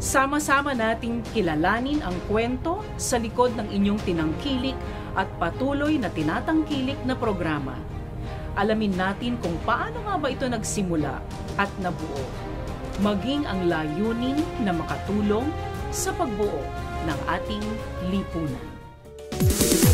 Sama-sama nating kilalanin ang kwento sa likod ng inyong tinangkilik at patuloy na tinatangkilik na programa. Alamin natin kung paano nga ba ito nagsimula at nabuo, maging ang layunin na makatulong sa pagbuo ng ating lipunan.